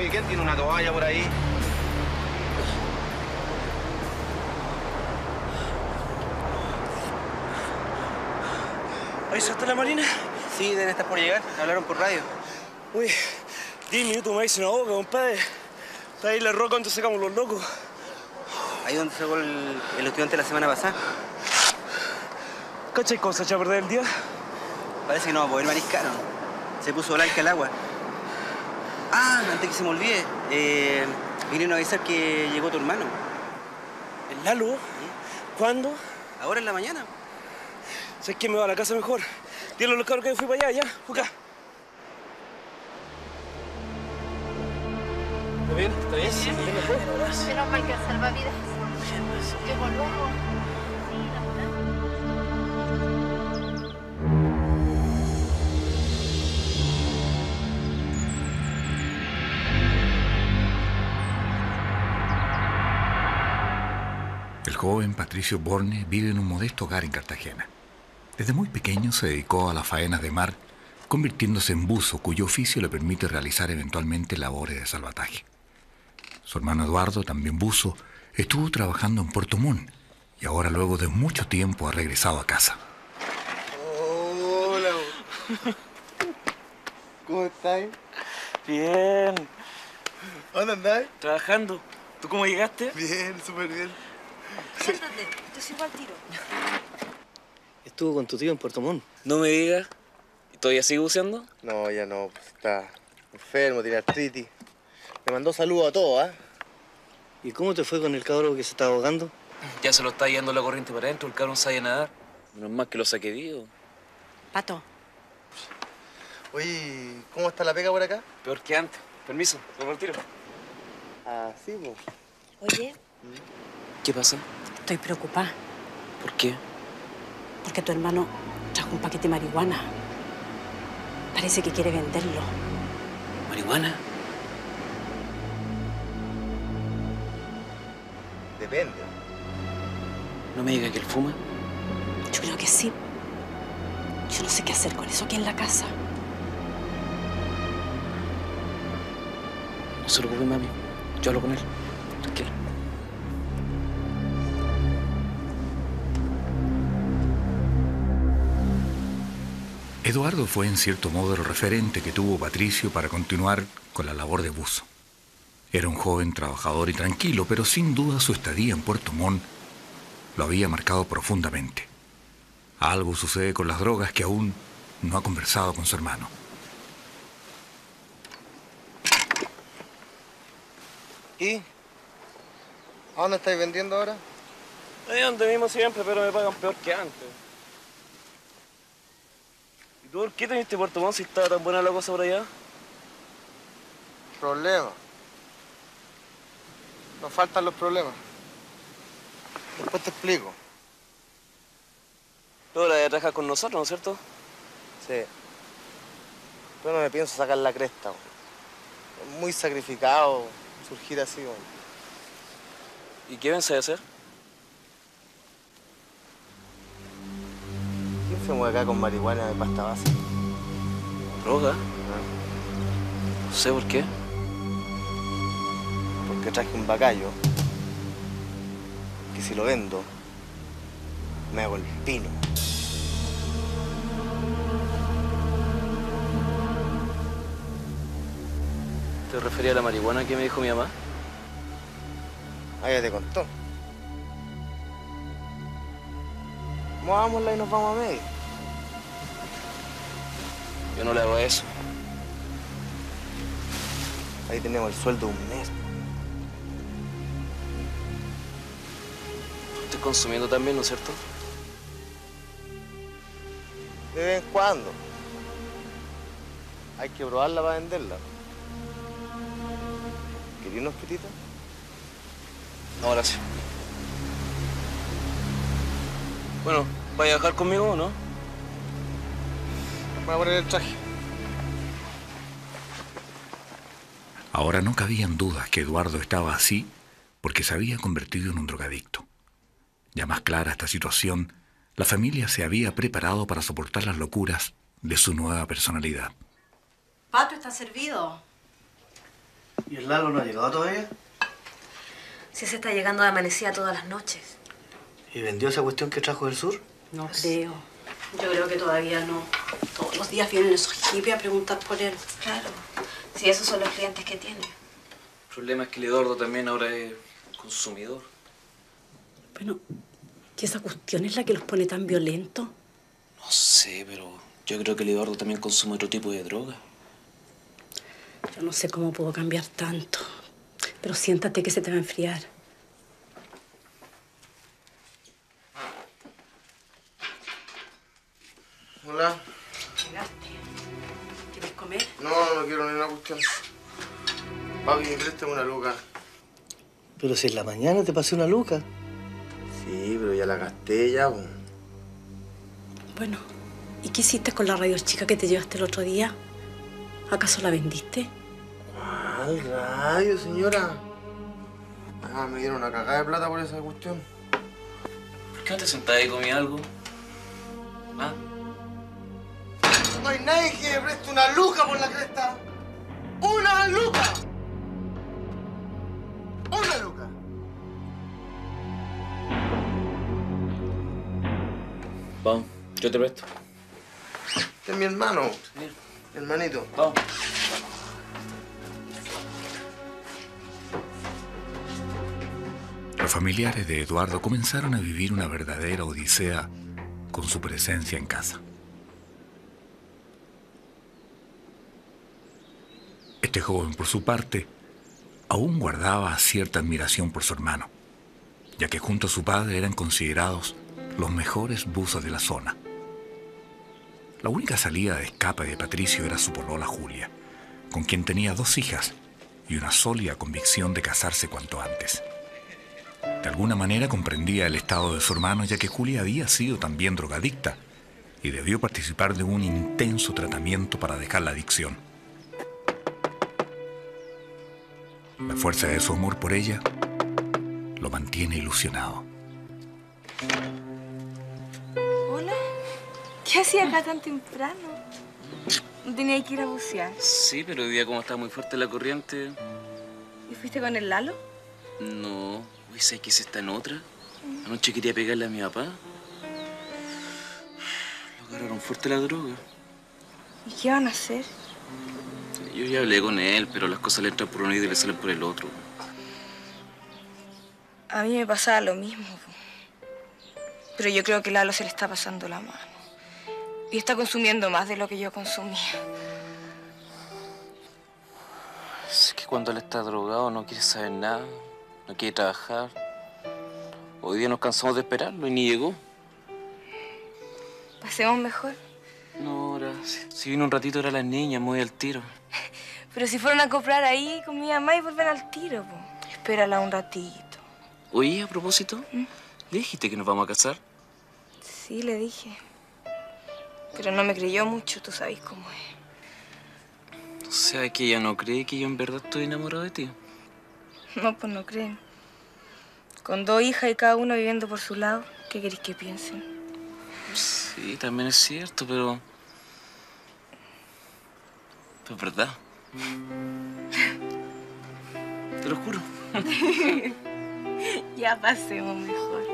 Oye, ¿quién tiene una toalla por ahí? ¿Ahí está la Marina? Sí, deben estar por llegar. Hablaron por radio. Uy, 10 minutos me hice una boca, compadre. Está ahí la roca donde sacamos los locos. Ahí donde sacó el estudiante la semana pasada. ¿Cachai cómo se echa a perder el día? Parece que no va a poder mariscar, ¿no? Se puso blanca el agua. Ah, antes que se me olvide, vinieron a avisar que llegó tu hermano. ¿El Lalo? ¿Sí? ¿Cuándo? Ahora en la mañana. ¿Sabes quién me va a la casa mejor? Dile a los cabros que fui para allá, ya, acá. ¿Está bien? ¿Está bien? Sí. Menos mal que el salvavidas. Llegó luego. El joven Patricio Borne vive en un modesto hogar en Cartagena. Desde muy pequeño se dedicó a las faenas de mar, convirtiéndose en buzo, cuyo oficio le permite realizar eventualmente labores de salvataje. Su hermano Eduardo, también buzo, estuvo trabajando en Puerto Montt y ahora, luego de mucho tiempo, ha regresado a casa. Hola. ¿Cómo estás? Bien. ¿Dónde andás? Trabajando. ¿Tú cómo llegaste? Bien, súper bien. Siéntate, esto es igual tiro. Estuvo con tu tío en Puerto Montt. No me digas. ¿Y todavía sigue buceando? No, ya no, pues está enfermo, tiene artritis. Me mandó saludos a todos, ¿ah? ¿Y cómo te fue con el cabro que se está ahogando? Ya se lo está yendo la corriente para adentro, el cabrón sabe nadar. Menos mal que lo saqué vivo. Pato, Oye, ¿cómo está la pega por acá? Peor que antes. Permiso, me retiro. Ah, sí, pues. oye, ¿Qué pasa? estoy preocupada ¿Por qué? porque tu hermano trajo un paquete de marihuana. Parece que quiere venderlo. ¿Marihuana? Depende. No me diga que él fuma. Yo creo que sí. Yo no sé qué hacer con eso aquí en la casa. No se preocupe, mami. Yo hablo con él. Tranquila. Eduardo fue en cierto modo el referente que tuvo Patricio para continuar con la labor de buzo. Era un joven trabajador y tranquilo, pero sin duda su estadía en Puerto Montt lo había marcado profundamente. Algo sucede con las drogas que aún no ha conversado con su hermano. ¿Y? ¿A dónde estáis vendiendo ahora? Ahí donde mismo siempre, pero me pagan peor que antes. ¿Y tú por qué te viniste a Puerto Montt si estaba tan buena la cosa por allá? Problema. Nos faltan los problemas. Después te explico. Tú la de trabajar con nosotros, ¿no es cierto? Sí. Pero no me pienso sacar la cresta, güey. Es muy sacrificado surgir así, güey. ¿Y qué pensás hacer? ¿Quién se mueve acá con marihuana de pasta base? ¿Droga? ¿Ah? No sé por qué. Porque traje un bacayo que si lo vendo me hago el pino. ¿Te refería a la marihuana que me dijo mi mamá? Ah, ya te contó. Movámosla y nos vamos a medio. Yo no le hago eso. Ahí tenemos el sueldo de un mes. Estoy consumiendo también, ¿no es cierto? De vez en cuando. Hay que probarla para venderla. ¿Querías unos pititos? No, gracias. Bueno, ¿vaya a bajar conmigo o no? Voy a poner el traje. Ahora no cabían dudas que Eduardo estaba así porque se había convertido en un drogadicto. Ya más clara esta situación, la familia se había preparado para soportar las locuras de su nueva personalidad. Pato, está servido. ¿Y el Lalo no ha llegado todavía? Sí, se está llegando de amanecida todas las noches. ¿Y vendió esa cuestión que trajo del sur? No creo. Yo creo que todavía no. Todos los días vienen esos hippies a preguntar por él. Claro. Sí, esos son los clientes que tiene. El problema es que el Eduardo también ahora es consumidor. Bueno, ¿y esa cuestión es la que los pone tan violentos? No sé, pero yo creo que el Eduardo también consume otro tipo de droga. Yo no sé cómo puedo cambiar tanto. Pero siéntate que se te va a enfriar. Hola. Llegaste. ¿Quieres comer? No quiero ni una cuestión. Papi, préstame una luca. Pero si en la mañana te pasé una luca. Sí, pero ya la gasté ya, po. Bueno, ¿y qué hiciste con la radio chica que te llevaste el otro día? ¿Acaso la vendiste? ¿Cuál radio, señora? Ah, me dieron una cagada de plata por esa cuestión. ¿Por qué no te sentás y comí algo? ¿Ah? No hay nadie que me preste una luca por la cresta. ¡Una luca! ¡Una luca! Vamos, yo te presto. Este es mi hermano. Sí. Mi hermanito. Vamos. Los familiares de Eduardo comenzaron a vivir una verdadera odisea con su presencia en casa. Este joven, por su parte, aún guardaba cierta admiración por su hermano, ya que junto a su padre eran considerados los mejores buzos de la zona. La única salida de escape de Patricio era su polola Julia, con quien tenía 2 hijas y una sólida convicción de casarse cuanto antes. De alguna manera comprendía el estado de su hermano, ya que Julia había sido también drogadicta y debió participar de un intenso tratamiento para dejar la adicción. La fuerza de su amor por ella lo mantiene ilusionado. Hola. ¿Qué hacía acá tan temprano? ¿No tenía que ir a bucear? Sí, pero hoy día como está muy fuerte la corriente... ¿Y fuiste con el Lalo? No. Uy, ¿sabes que se está en otra? Anoche quería pegarle a mi papá. Lo agarraron fuerte la droga. ¿Y qué van a hacer? Yo ya hablé con él, pero las cosas le entran por un oído y le salen por el otro. A mí me pasaba lo mismo. Pero yo creo que Lalo se le está pasando la mano. Y está consumiendo más de lo que yo consumía. Es que cuando él está drogado no quiere saber nada, no quiere trabajar. Hoy día nos cansamos de esperarlo y ni llegó. ¿Pasemos mejor? No, ahora, si vino un ratito era las niñas, muy al tiro. Pero si fueron a comprar ahí con mi mamá y vuelven al tiro, po. Espérala un ratito. Oye, a propósito, ¿le dijiste que nos vamos a casar? Sí, le dije. Pero no me creyó mucho, tú sabes cómo es. O sea, que ella no cree que yo en verdad estoy enamorado de ti. No, pues no creen. Con 2 hijas y cada uno viviendo por su lado, ¿qué queréis que piensen? Sí, también es cierto, pero... Pero es verdad. Te lo juro. Ya pasemos mejor.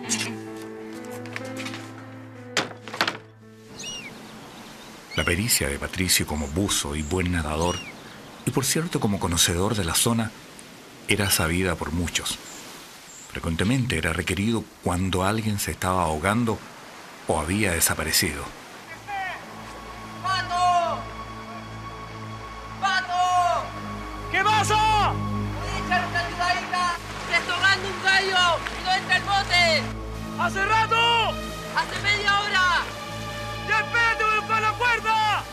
La pericia de Patricio como buzo y buen nadador, y por cierto como conocedor de la zona, era sabida por muchos. Frecuentemente era requerido cuando alguien se estaba ahogando o había desaparecido. ¡Pato! ¡Pato! ¿Qué pasa? ¡Voy a echar una ayudadita! ¡Se está ahogando un gallo! ¡Y no entra el bote! ¡Hace rato! ¡Hace media hora! ¡Ya espérate, voy a buscar la cuerda!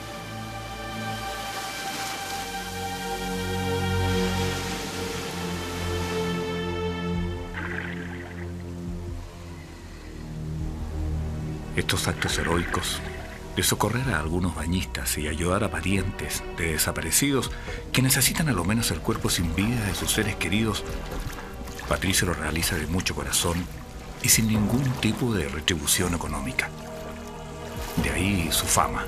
Estos actos heroicos de socorrer a algunos bañistas y ayudar a parientes de desaparecidos que necesitan a lo menos el cuerpo sin vida de sus seres queridos, Patricio lo realiza de mucho corazón y sin ningún tipo de retribución económica. De ahí su fama.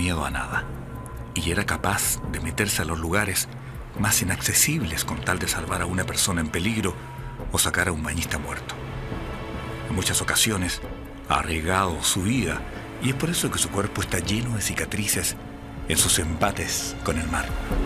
miedo a nada y era capaz de meterse a los lugares más inaccesibles con tal de salvar a una persona en peligro o sacar a un bañista muerto. En muchas ocasiones ha arriesgado su vida y es por eso que su cuerpo está lleno de cicatrices en sus embates con el mar.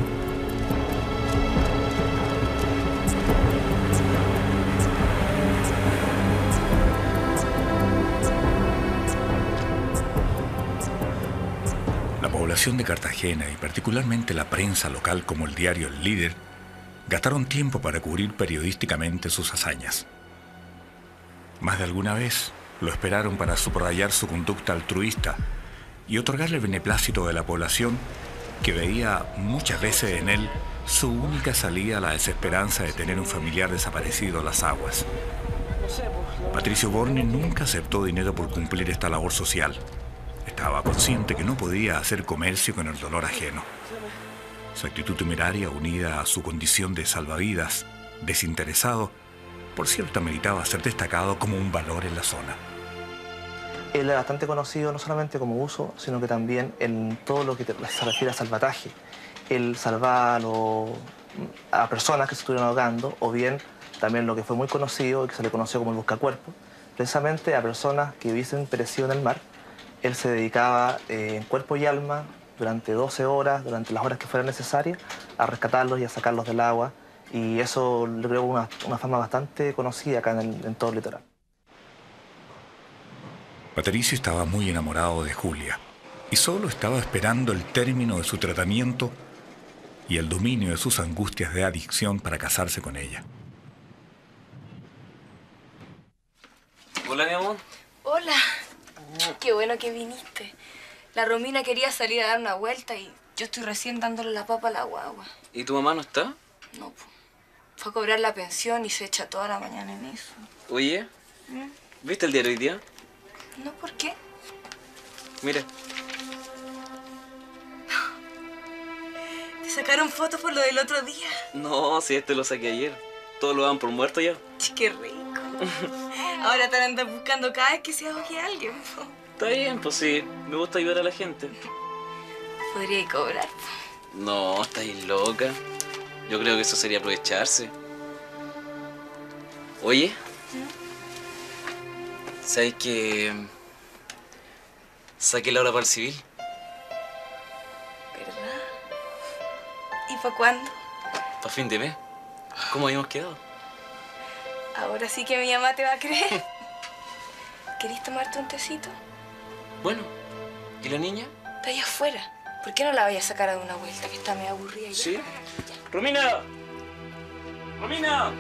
La población de Cartagena y particularmente la prensa local como el diario El Líder gastaron tiempo para cubrir periodísticamente sus hazañas. Más de alguna vez lo esperaron para subrayar su conducta altruista y otorgarle el beneplácito de la población que veía muchas veces en él su única salida a la desesperanza de tener un familiar desaparecido en las aguas. Patricio Borne nunca aceptó dinero por cumplir esta labor social. Estaba consciente que no podía hacer comercio con el dolor ajeno. Su actitud temeraria, unida a su condición de salvavidas, desinteresado, por cierto, meritaba ser destacado como un valor en la zona. Él era bastante conocido no solamente como buzo, sino que también en todo lo que se refiere a salvataje. Él salvaba a personas que se estuvieron ahogando, o bien también lo que fue muy conocido y que se le conoció como el buscacuerpos, precisamente a personas que hubiesen perecido en el mar. Él se dedicaba en cuerpo y alma durante 12 horas, durante las horas que fueran necesarias, a rescatarlos y a sacarlos del agua. Y eso le creó una fama bastante conocida acá en todo el litoral. Patricio estaba muy enamorado de Julia y solo estaba esperando el término de su tratamiento y el dominio de sus angustias de adicción para casarse con ella. Hola, mi amor. Hola. Qué bueno que viniste. La Romina quería salir a dar una vuelta y yo estoy recién dándole la papa a la guagua. ¿Y tu mamá no está? No, po. Fue a cobrar la pensión y se echa toda la mañana en eso. Oye, ¿viste el diario hoy día? No, ¿por qué? Mira. ¿Te sacaron fotos por lo del otro día? No, si este lo saqué ayer. Todos lo dan por muerto ya. Qué rico. Ahora te andas buscando cada vez que se ahogue alguien. Po. Está bien, pues sí. Me gusta ayudar a la gente. Podría cobrar. No, estáis loca. Yo creo que eso sería aprovecharse. Oye, ¿sabes que saqué la hora para el civil? ¿Verdad? ¿Y para cuándo? Para fin de mes. ¿Cómo habíamos quedado? Ahora sí que mi mamá te va a creer. ¿Querés tomarte un tecito? Bueno, ¿y la niña? Está allá afuera. ¿Por qué no la vayas a sacar a dar una vuelta, que está medio aburrida ya? ¿Sí? ¡Romina! ¡Romina!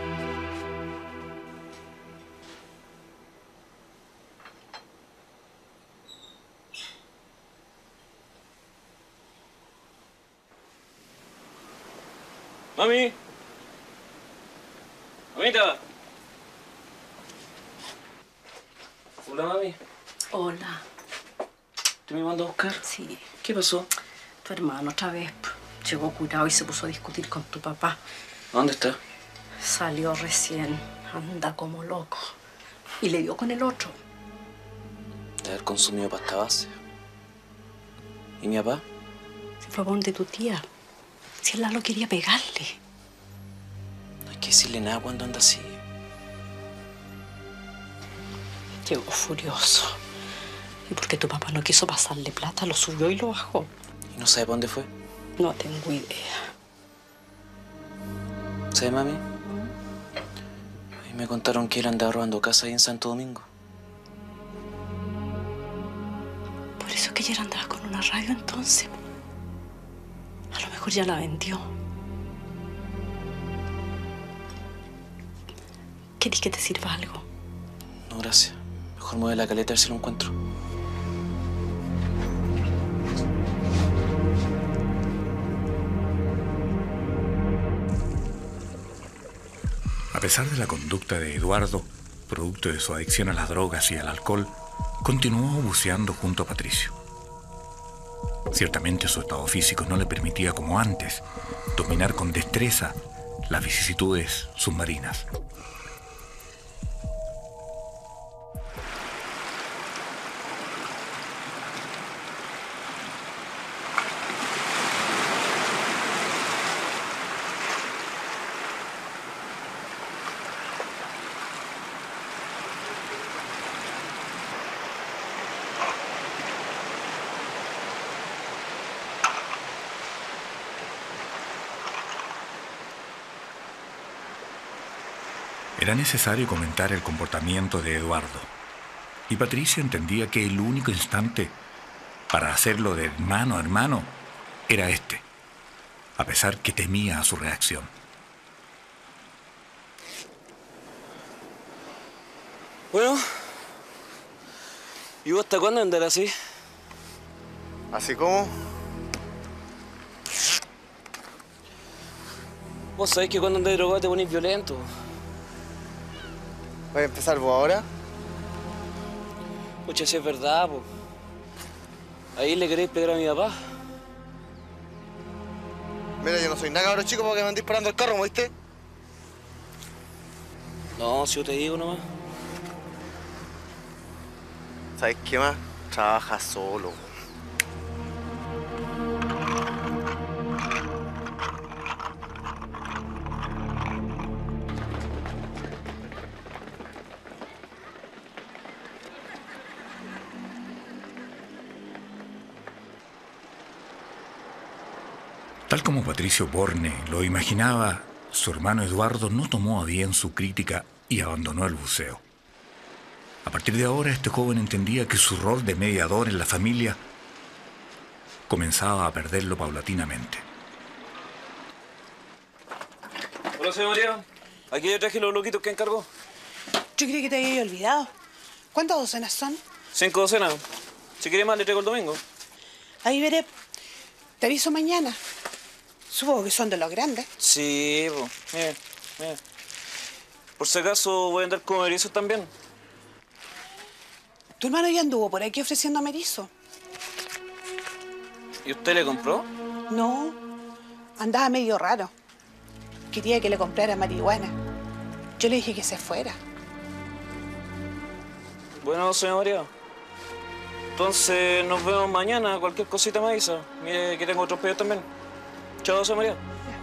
¡Mami! ¡Mamita! Hola, mami. Hola. ¿Tú me mandas a buscar? Sí. ¿Qué pasó? Tu hermano otra vez llegó curado y se puso a discutir con tu papá. ¿Dónde está? Salió recién. Anda como loco. Y le dio con el otro. De haber consumido pasta base. ¿Y mi papá? Se fue a donde tu tía. Si él Lalo quería pegarle. No hay que decirle nada cuando anda así. Llegó furioso. Y porque tu papá no quiso pasarle plata, lo subió y lo bajó. ¿Y no sabe para dónde fue? No tengo idea. ¿Sabe, mami? A mí me contaron que él andaba robando casa ahí en Santo Domingo. Por eso es que ayer andaba con una radio entonces. A lo mejor ya la vendió. ¿Querés que te sirva algo? No, gracias. Mejor mueve la caleta a ver si lo encuentro. A pesar de la conducta de Eduardo, producto de su adicción a las drogas y al alcohol, continuó buceando junto a Patricio. Ciertamente su estado físico no le permitía, como antes, dominar con destreza las vicisitudes submarinas. Era necesario comentar el comportamiento de Eduardo. Y Patricia entendía que el único instante para hacerlo de hermano a hermano era este, a pesar que temía a su reacción. Bueno, ¿y vos hasta cuándo andar así? ¿Así como? Vos sabés que cuando andás drogado te ponés violento. ¿Voy a empezar vos ahora? Pucha, si es verdad, po. Ahí le queréis pegar a mi papá. Mira, yo no soy nada cabrón chico porque me andís disparando el carro, ¿me viste? No, si yo te digo nomás. ¿Sabes qué más? Trabaja solo. Tal como Patricio Borne lo imaginaba, su hermano Eduardo no tomó a bien su crítica y abandonó el buceo. A partir de ahora, este joven entendía que su rol de mediador en la familia comenzaba a perderlo paulatinamente. Hola, señor María. Aquí le traje los loquitos que encargó. Yo creí que te había olvidado. ¿Cuántas docenas son? 5 docenas. Si quiere más, le traigo el domingo. Ahí veré. Te aviso mañana. Supongo que son de los grandes. Sí, pues. Mira. Por si acaso voy a andar con erizos también. Tu hermano ya anduvo por aquí ofreciendo erizo. ¿Y usted le compró? No, andaba medio raro. Quería que le comprara marihuana. Yo le dije que se fuera. Bueno, señor María. Entonces nos vemos mañana. Cualquier cosita me avisa. Mire que tengo otros pedidos también. Chao, señor María.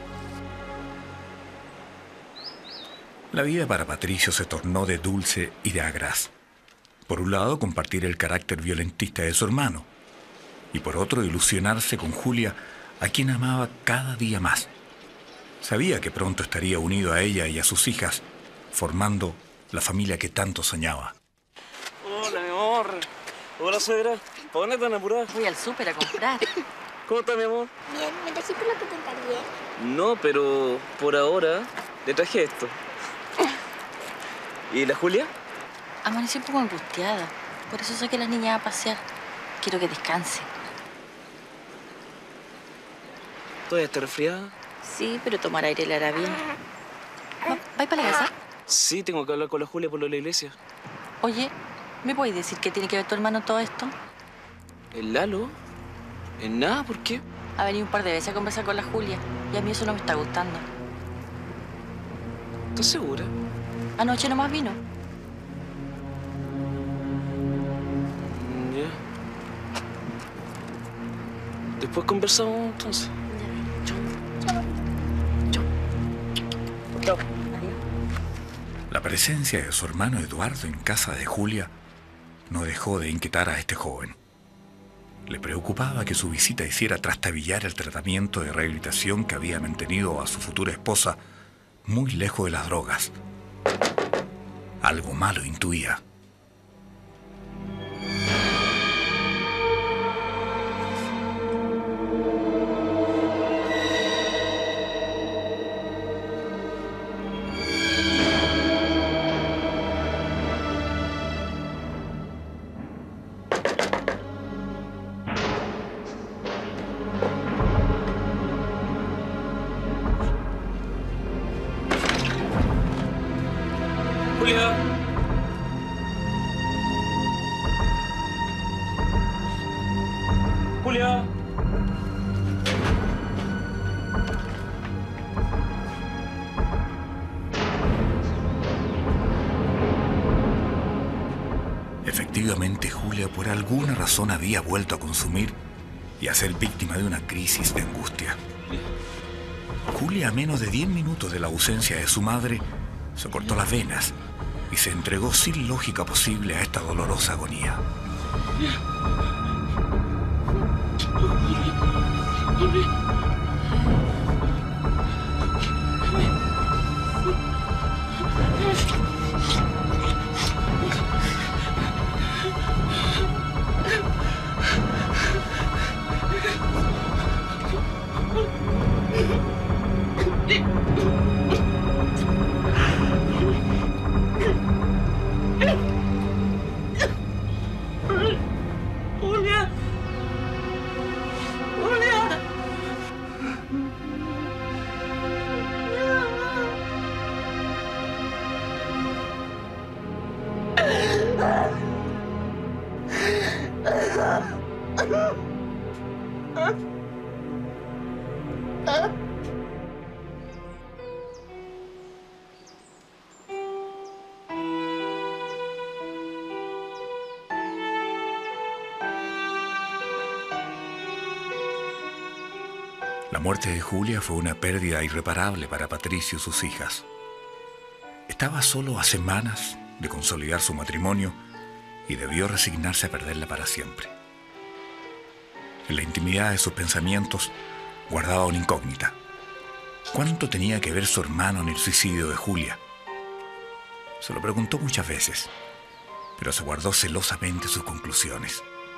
La vida para Patricio se tornó de dulce y de agraz. Por un lado, compartir el carácter violentista de su hermano. Y por otro, ilusionarse con Julia, a quien amaba cada día más. Sabía que pronto estaría unido a ella y a sus hijas, formando la familia que tanto soñaba. Hola, mi amor. Hola, suegra. ¿Para dónde están apuradas? Voy al súper a comprar. ¿Cómo está, mi amor? Bien, ¿me trajiste lo que te encargué? No, pero por ahora le traje esto. ¿Y la Julia? Amanecí un poco angustiada. Por eso saqué a las niñas a pasear. Quiero que descanse. ¿Todavía está resfriada? Sí, pero tomar aire le hará bien. ¿Vais para la casa? Sí, tengo que hablar con la Julia por lo de la iglesia. Oye, ¿me puedes decir qué tiene que ver tu hermano en todo esto? ¿El Lalo? ¿En nada? ¿Por qué? Ha venido un par de veces a conversar con la Julia y a mí eso no me está gustando. ¿Estás segura? Anoche nomás vino. Ya. Después conversamos entonces. Chao. La presencia de su hermano Eduardo en casa de Julia no dejó de inquietar a este joven. Le preocupaba que su visita hiciera trastabillar el tratamiento de rehabilitación que había mantenido a su futura esposa muy lejos de las drogas. Algo malo intuía. Julia. Julia. Efectivamente, Julia por alguna razón había vuelto a consumir y a ser víctima de una crisis de angustia. Julia, a menos de 10 minutos de la ausencia de su madre, se cortó las venas y se entregó sin lógica posible a esta dolorosa agonía. Julia. Julia. La muerte de Julia fue una pérdida irreparable para Patricio y sus hijas. Estaba solo a semanas de consolidar su matrimonio y debió resignarse a perderla para siempre. En la intimidad de sus pensamientos guardaba una incógnita. ¿Cuánto tenía que ver su hermano en el suicidio de Julia? Se lo preguntó muchas veces, pero se guardó celosamente sus conclusiones.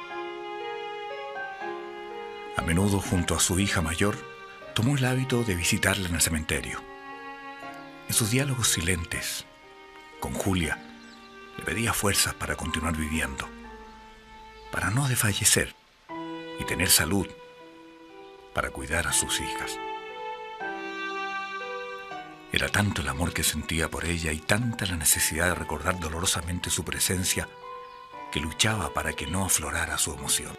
A menudo, junto a su hija mayor, tomó el hábito de visitarla en el cementerio. En sus diálogos silentes con Julia, le pedía fuerzas para continuar viviendo, para no desfallecer y tener salud para cuidar a sus hijas. Era tanto el amor que sentía por ella y tanta la necesidad de recordar dolorosamente su presencia que luchaba para que no aflorara su emoción.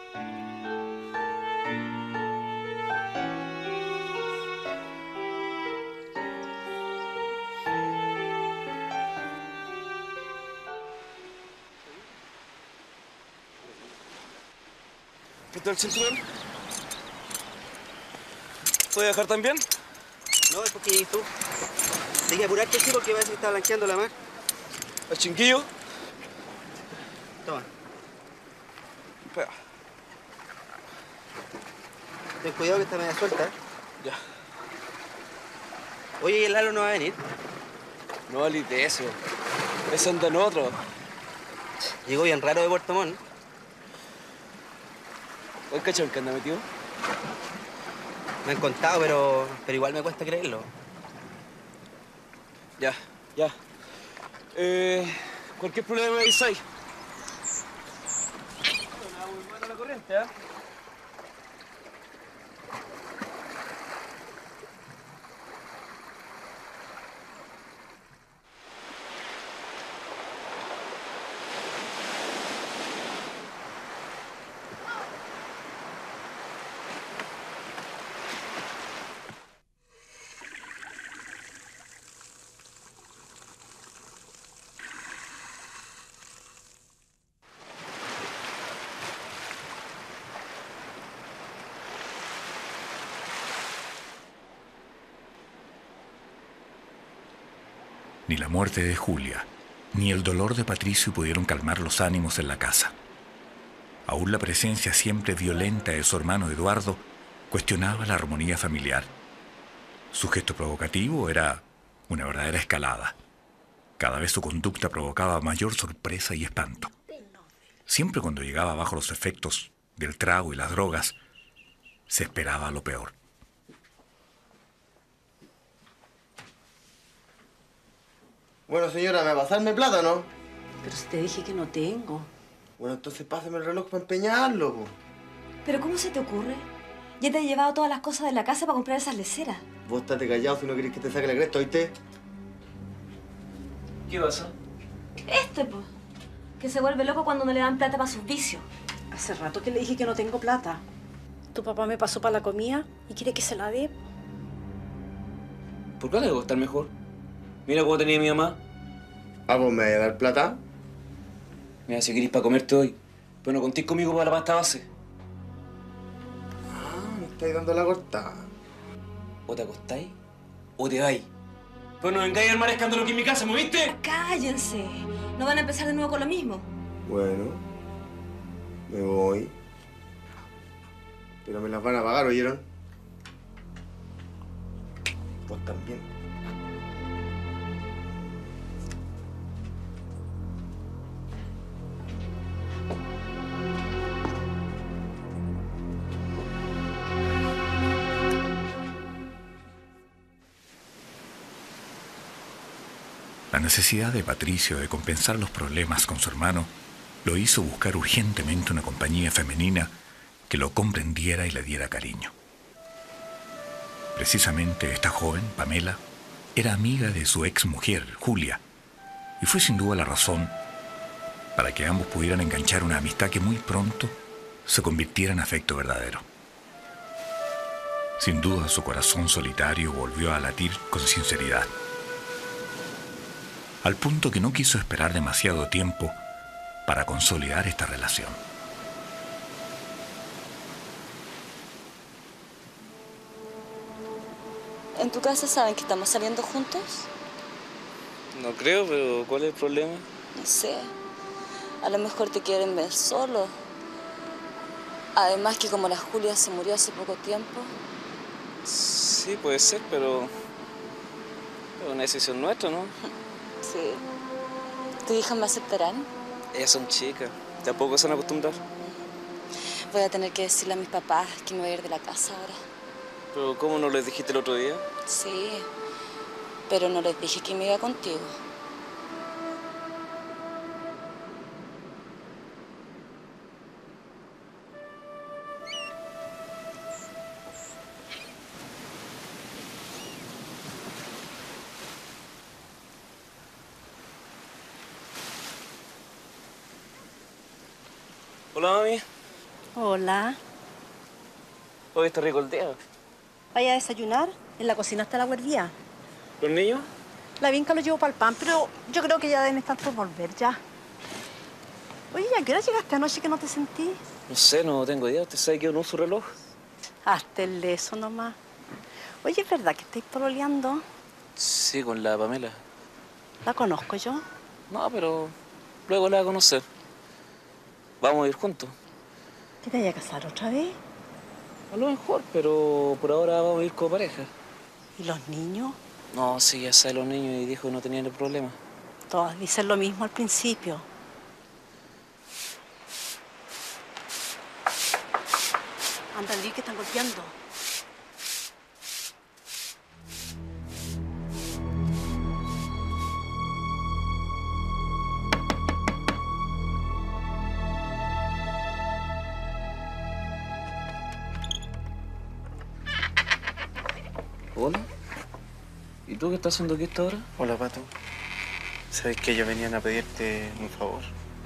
¿Qué tal el cinturón? ¿Puedes dejar también? No, es porque tú. Tienes que apurarte, sí, porque parece que está blanqueando la mar. ¿El chinguillo? Toma. Espera. Ten cuidado que está media suelta. Ya. Oye, ¿y el Lalo no va a venir? No hables de eso. Ese anda en otro. Llegó bien raro de Puerto Montt. ¿Cuál cachón que anda metido? Me han contado, pero igual me cuesta creerlo. Ya. Cualquier problema me avisáis. No, muy mala la corriente, ¿eh? Ni la muerte de Julia, ni el dolor de Patricio pudieron calmar los ánimos en la casa. Aún la presencia siempre violenta de su hermano Eduardo cuestionaba la armonía familiar. Su gesto provocativo era una verdadera escalada. Cada vez su conducta provocaba mayor sorpresa y espanto. Siempre cuando llegaba bajo los efectos del trago y las drogas, se esperaba lo peor. Bueno, señora, ¿me va a pasarme plata o no? Pero si te dije que no tengo. Bueno, entonces pásame el reloj para empeñarlo, po. ¿Pero cómo se te ocurre? Ya te he llevado todas las cosas de la casa para comprar esas leceras. Vos estate callado si no querés que te saque la cresta, ¿oíste? ¿Qué pasa? Pues. Que se vuelve loco cuando no le dan plata para sus vicios. Hace rato que le dije que no tengo plata. Tu papá me pasó para la comida y quiere que se la dé. ¿Por qué le va a estar mejor? Mira cómo tenía mi mamá. Ah, ¿vos me vas a dar plata? Mira, si querís para comerte hoy. Pero no contéis conmigo para la pasta base. Ah, me estáis dando la corta. O te acostáis o te vais. Pero no vengáis a armar escándalo aquí en mi casa, ¿me viste? Cállense. No van a empezar de nuevo con lo mismo. Bueno, me voy. Pero me las van a pagar, ¿oyeron? Vos también. La necesidad de Patricio de compensar los problemas con su hermano lo hizo buscar urgentemente una compañía femenina que lo comprendiera y le diera cariño. Precisamente esta joven, Pamela, era amiga de su ex mujer, Julia, y fue sin duda la razón para que ambos pudieran enganchar una amistad que muy pronto se convirtiera en afecto verdadero. Sin duda su corazón solitario volvió a latir con sinceridad, al punto que no quiso esperar demasiado tiempo para consolidar esta relación. ¿En tu casa saben que estamos saliendo juntos? No creo, pero ¿cuál es el problema? No sé. A lo mejor te quieren ver solo. Además que como la Julia se murió hace poco tiempo. Sí, puede ser, pero es una decisión nuestra, ¿no? Sí. ¿Tus hijas me aceptarán? Ellas son chicas, de a poco se van a acostumbrar. Voy a tener que decirle a mis papás que me voy a ir de la casa ahora. ¿Pero cómo no les dijiste el otro día? Sí, pero no les dije que me iba contigo. Hola, mami. Hola. Hoy está rico el día. ¿Vaya a desayunar? En la cocina está la guardia. ¿Los niños? La Vinca lo llevó para el pan, pero yo creo que ya deben estar por volver ya. Oye, ¿a qué hora llegaste anoche que no te sentí? No sé, no tengo idea. ¿Usted sabe que yo no uso reloj? Hasta el leso nomás. Oye, ¿es verdad que estáis pololeando? Sí, con la Pamela. ¿La conozco yo? No, pero luego la voy a conocer. Vamos a ir juntos. ¿Que te vaya a casar otra vez? A lo mejor, pero por ahora vamos a ir como pareja. ¿Y los niños? No, sí, ya sabe los niños y dijo que no tenían el problema. Todas dicen lo mismo al principio. Ándale, que están golpeando. Hola. ¿Y tú qué estás haciendo aquí a esta hora? Hola, Pato. ¿Sabes que ellos venían a pedirte un favor?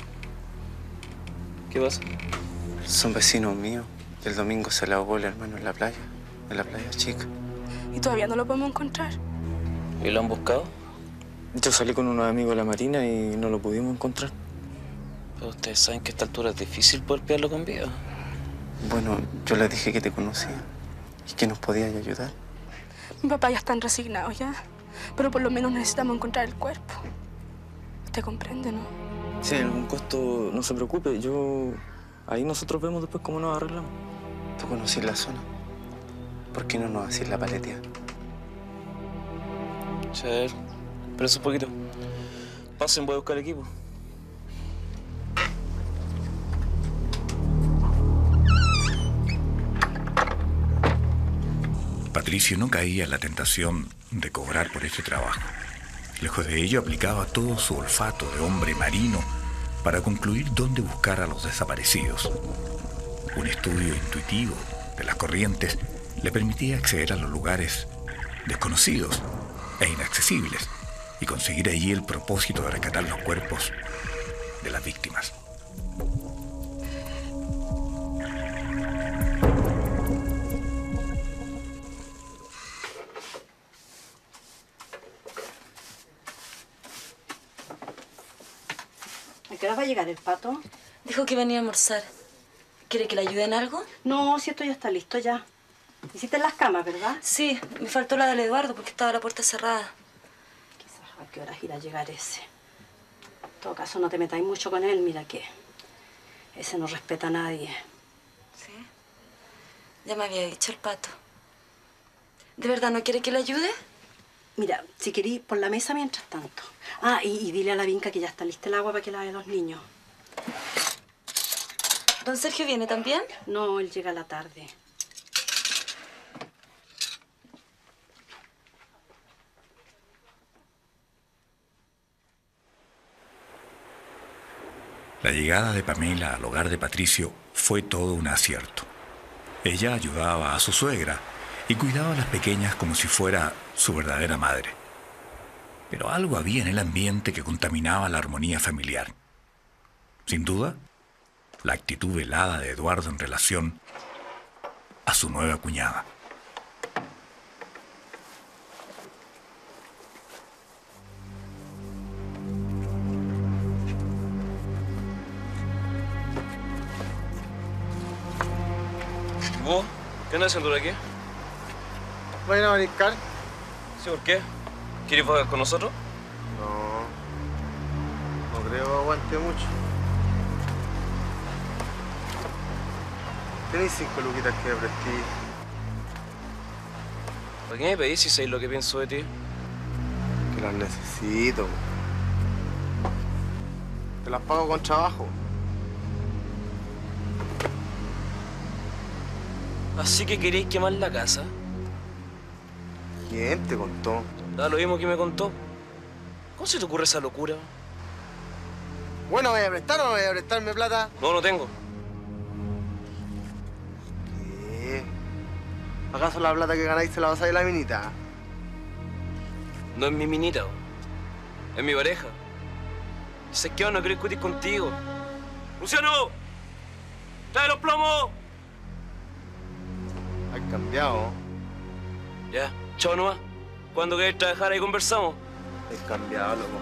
¿Qué pasa? Son vecinos míos. El domingo se le ahogó el hermano en la playa chica. ¿Y todavía no lo podemos encontrar? ¿Y lo han buscado? Yo salí con unos amigos de la marina y no lo pudimos encontrar. Pero ustedes saben que a esta altura es difícil poder pillarlo con vida. Bueno, yo les dije que te conocía y que nos podías ayudar. Mi papá ya están resignados ya, pero por lo menos necesitamos encontrar el cuerpo. ¿Te comprende, no? Si hay algún costo, no se preocupe. Ahí nosotros vemos después cómo nos arreglamos. Tú conocís la zona. ¿Por qué no nos hacís la paleteada? Chévere. Espera un poquito. Pasen, voy a buscar equipo. Patricio no caía en la tentación de cobrar por este trabajo. Lejos de ello, aplicaba todo su olfato de hombre marino para concluir dónde buscar a los desaparecidos. Un estudio intuitivo de las corrientes le permitía acceder a los lugares desconocidos e inaccesibles y conseguir allí el propósito de rescatar los cuerpos de las víctimas. ¿A qué hora va a llegar el Pato? Dijo que venía a almorzar. ¿Quiere que le ayude en algo? No, si esto ya está listo ya. Hiciste las camas, ¿verdad? Sí, me faltó la del Eduardo porque estaba la puerta cerrada. Quizás a qué horas irá a llegar ese. En todo caso, no te metáis mucho con él, mira que ese no respeta a nadie. ¿Sí? Ya me había dicho el Pato. ¿De verdad no quiere que le ayude? Mira, si querís, por la mesa mientras tanto. Ah, y dile a la Vinca que ya está lista el agua para que lave los niños. ¿Don Sergio viene también? No, él llega a la tarde. La llegada de Pamela al hogar de Patricio fue todo un acierto. Ella ayudaba a su suegra y cuidaba a las pequeñas como si fuera su verdadera madre. Pero algo había en el ambiente que contaminaba la armonía familiar. Sin duda, la actitud velada de Eduardo en relación a su nueva cuñada. ¿Vos? ¿Qué andas haciendo de aquí? ¿Vas a ir a mariscar? Sí, ¿por qué? ¿Quieres jugar con nosotros? No creo que aguante mucho. Tenéis 5 luquitas que me prestí. ¿Para qué me pedís si sabéis lo que pienso de ti? Que las necesito. Te las pago con trabajo. ¿Así que queréis quemar la casa? ¿Quién te contó? Da lo mismo que me contó. ¿Cómo se te ocurre esa locura? Bueno, ¿me voy a prestar o no voy a prestarme plata? No, no tengo. ¿Qué? ¿Acaso la plata que ganáis se la vas a ir a la minita? No es mi minita, es mi pareja. Sé que no quiero discutir contigo. ¡Luciano! ¡Trae los plomos! Has cambiado. Ya, chao nomás. Cuando queréis trabajar ahí conversamos. Has cambiado, loco.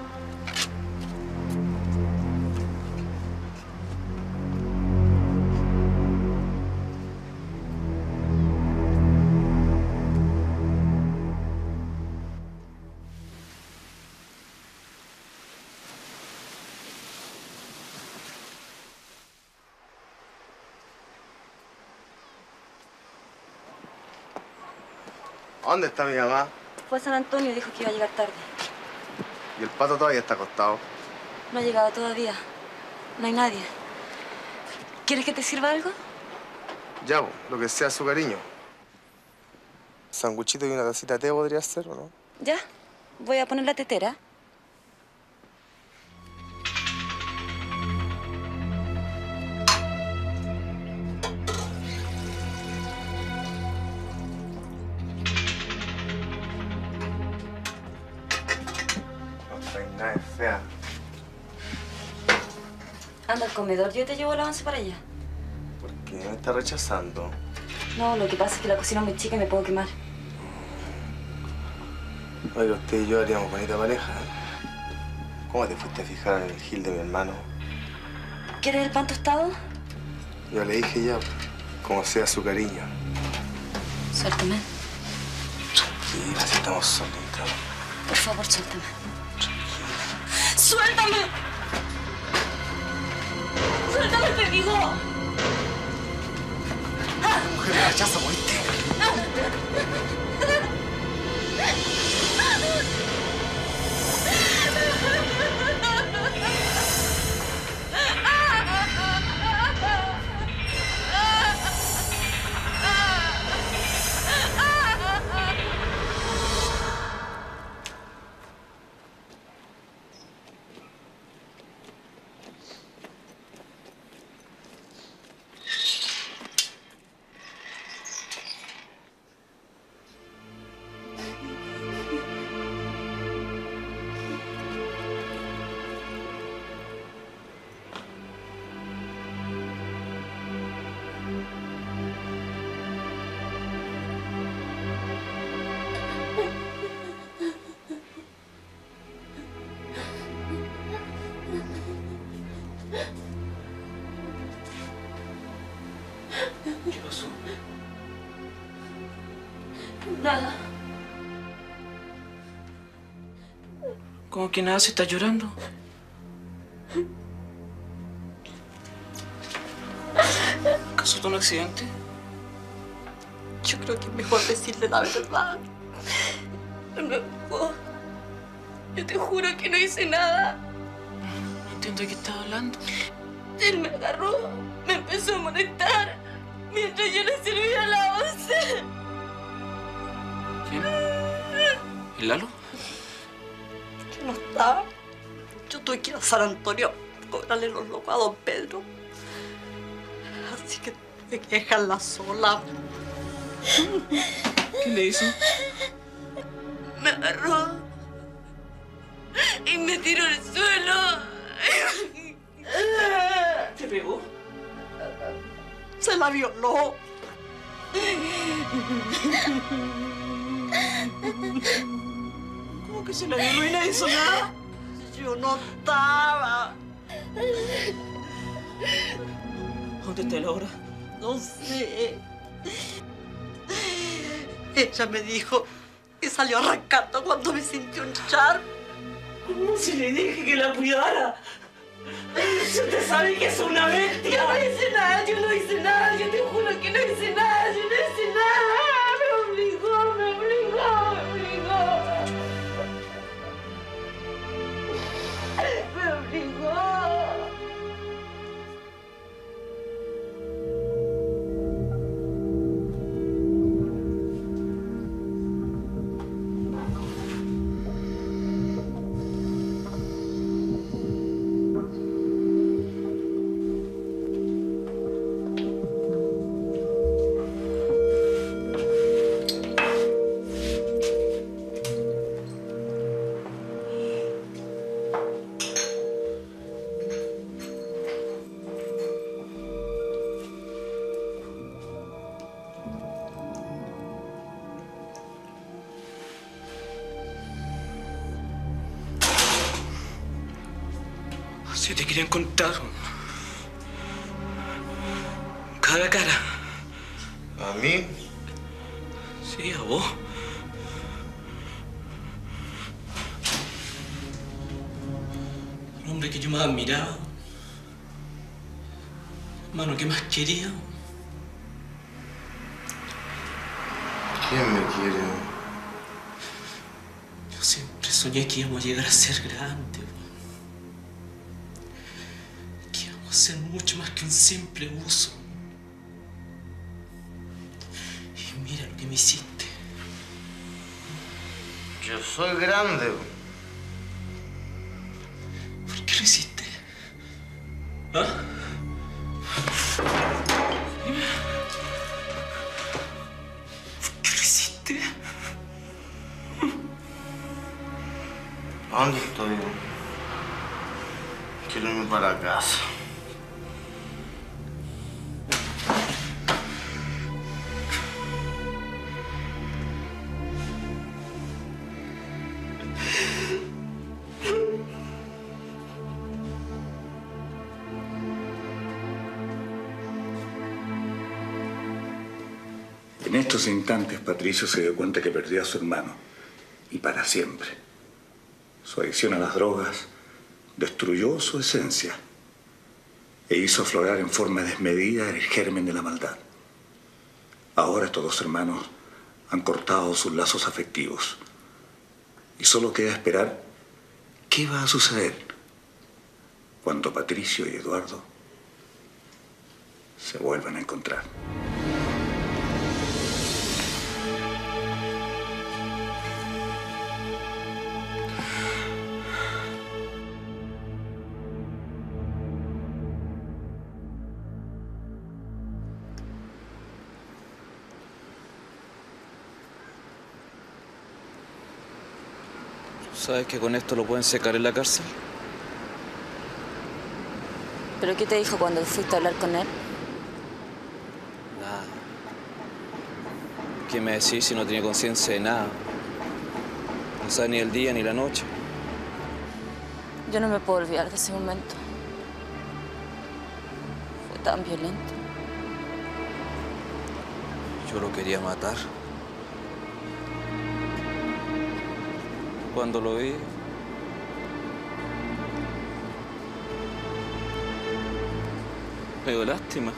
¿Dónde está mi mamá? Fue a San Antonio y dijo que iba a llegar tarde. Y el pato todavía está acostado. No ha llegado todavía. No hay nadie. ¿Quieres que te sirva algo? Ya, lo que sea su cariño. Sanguchito y una tacita de té podría ser, ¿o no? Ya. Voy a poner la tetera. Nada es fea. Anda al comedor, yo te llevo la once para allá. ¿Por qué me está rechazando? No, lo que pasa es que la cocina es muy chica y me puedo quemar. Oiga, usted y yo haríamos bonita pareja, ¿eh? ¿Cómo te fuiste a fijar en el gil de mi hermano? ¿Quieres el pan tostado? Yo le dije ya, como sea su cariño. Suéltame. Tranquila, si estamos solitos. Por favor, suéltame. ¡Suéltame! ¡Suéltame, te digo! Mujer, me rechaza, ¿oíste? ¿Qué pasó? Nada. ¿Cómo que nada? ¿Se está llorando? ¿Acaso tuvo un accidente? Yo creo que es mejor decirle la verdad. No, yo te juro que no hice nada. No entiendo de qué estás hablando. Él me agarró, me empezó a molestar mientras yo le servía la once. ¿Quién? ¿El Lalo? Que no está. Yo tuve que ir a San Antonio cobrarle los locos a don Pedro. Así que tuve que dejarla sola. ¿Qué le hizo? Me agarró y me tiró al suelo. ¿Te pegó? Se la violó. ¿Cómo que se la violó y no hizo nada? Yo no estaba. ¿Dónde está Laura? No sé. Ella me dijo que salió arrancando cuando me sintió un char. ¿Cómo si le dije que la cuidara? Usted sabe que es una bestia. Yo no hice nada, yo no hice nada. Yo te juro que no hice nada, yo no hice nada. Me obligó, me obligó, me obligó. Me obligó. Si te querían contar. Cara a cara. ¿A mí? Sí, a vos. Un hombre que yo más admiraba. Hermano que más quería. ¿Quién me quiere? Yo siempre soñé que íbamos a llegar a ser grandes. Que íbamos a ser mucho más que un simple uso. Y mira lo que me hiciste. Yo soy grande. ¿Por qué lo hiciste? ¿Ah? ¿Qué lo hiciste? ¿Dónde estoy? Quiero irme para casa. En estos instantes, Patricio se dio cuenta que perdió a su hermano, y para siempre. Su adicción a las drogas destruyó su esencia e hizo aflorar en forma desmedida el germen de la maldad. Ahora estos dos hermanos han cortado sus lazos afectivos y solo queda esperar qué va a suceder cuando Patricio y Eduardo se vuelvan a encontrar. ¿Sabes que con esto lo pueden secar en la cárcel? ¿Pero qué te dijo cuando fuiste a hablar con él? Nada. ¿Qué me decís si no tiene conciencia de nada? No sabe ni el día ni la noche. Yo no me puedo olvidar de ese momento. Fue tan violento. Yo lo quería matar. Cuando lo vi, me dio lástima.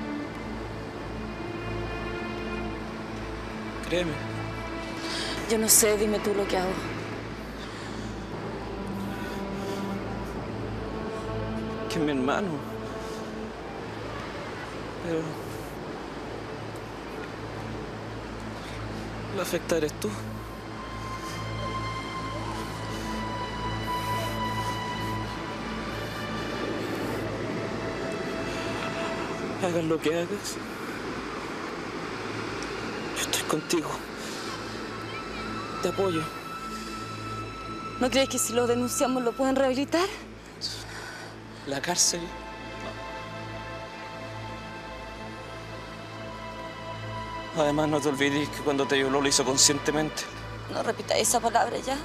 Créeme. Yo no sé, dime tú lo que hago. Que es mi hermano. Pero la afecta eres tú. Hagas lo que hagas, yo estoy contigo. Te apoyo. ¿No crees que si lo denunciamos lo pueden rehabilitar? La cárcel. Además, no te olvides que cuando te violó lo hizo conscientemente. No repitas esa palabra ya.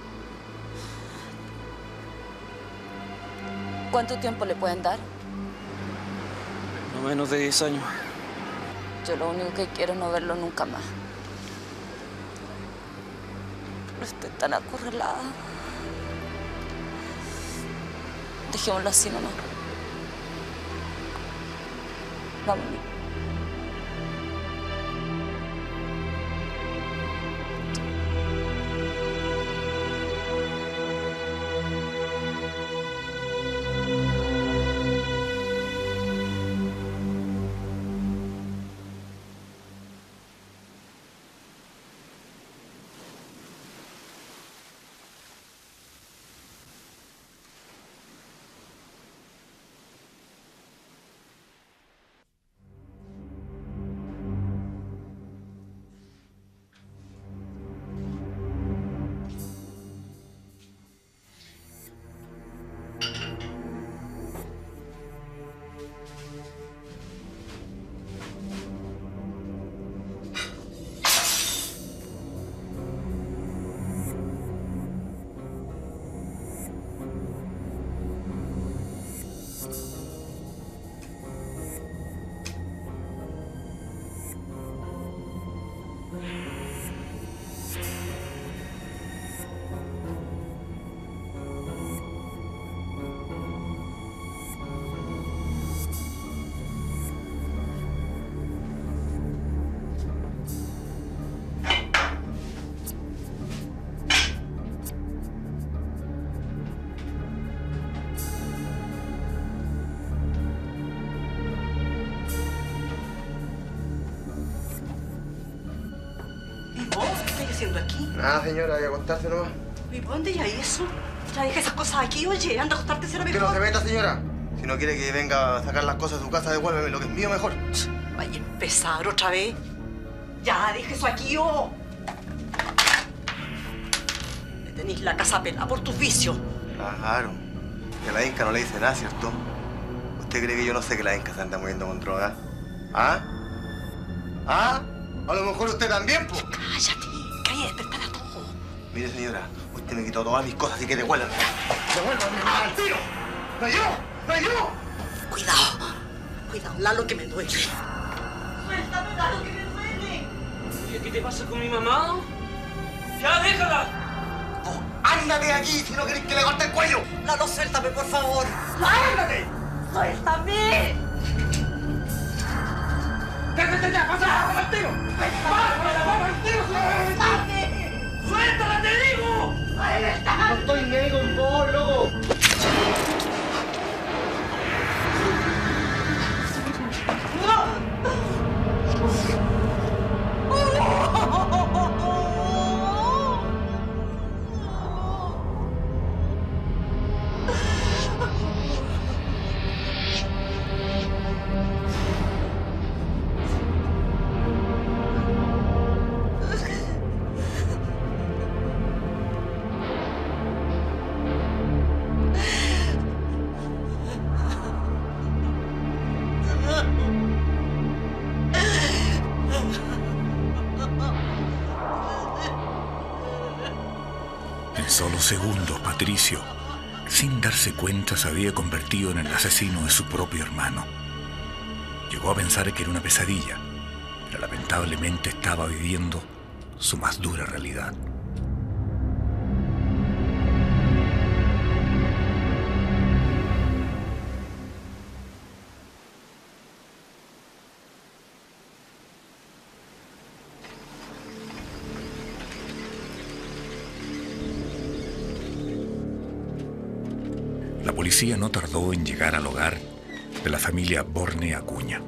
¿Cuánto tiempo le pueden dar? No menos de 10 años. Yo lo único que quiero es no verlo nunca más. Pero estoy tan acorralada. Dejémoslo así nomás. Vámonos. haciendo aquí? Nada, señora, voy a acostarse nomás. ¿Y dónde ya eso? Ya deja esas cosas aquí, oye, anda a acostarte, será mejor. Que no se meta, señora. Si no quiere que venga a sacar las cosas de su casa, devuélveme lo que es mío mejor. Vaya a empezar otra vez. Ya, deja eso aquí, oh. Me tenéis la casa pelada por tus vicios. Claro. Que a la Inca no le dice nada, ¿cierto? ¿Usted cree que yo no sé que la Inca se anda moviendo con drogas? ¿Ah? ¿Ah? A lo mejor usted también, pues. Cállate, cállate, despertar a todos. Mire, señora, usted me quitó todas mis cosas, así que devuélvame. ¡Devuélvame al tiro! ¡No yo! ¡No yo! Cuidado, cuidado, Lalo, que me duele. Suéltame, Lalo, que me duele. Oye, ¿qué te pasa con mi mamá? ¡Ya, déjala! ¡Oh, ándate de aquí si no querés que le corte el cuello! Lalo, suéltame, por favor. ¡Ándate! ¡Suéltame! ¡Ya! ¡Pasa! ¡Al tiro! ¡Pasa! ¡Al tiro! ¡Suéltame! ¡Suéltala, te digo! ¡Ahí está! No estoy ni ahí con vos, loco. En solo segundos, Patricio, sin darse cuenta, se había convertido en el asesino de su propio hermano. Llegó a pensar que era una pesadilla, pero lamentablemente estaba viviendo su más dura realidad. La policía no tardó en llegar al hogar de la familia Borne Acuña.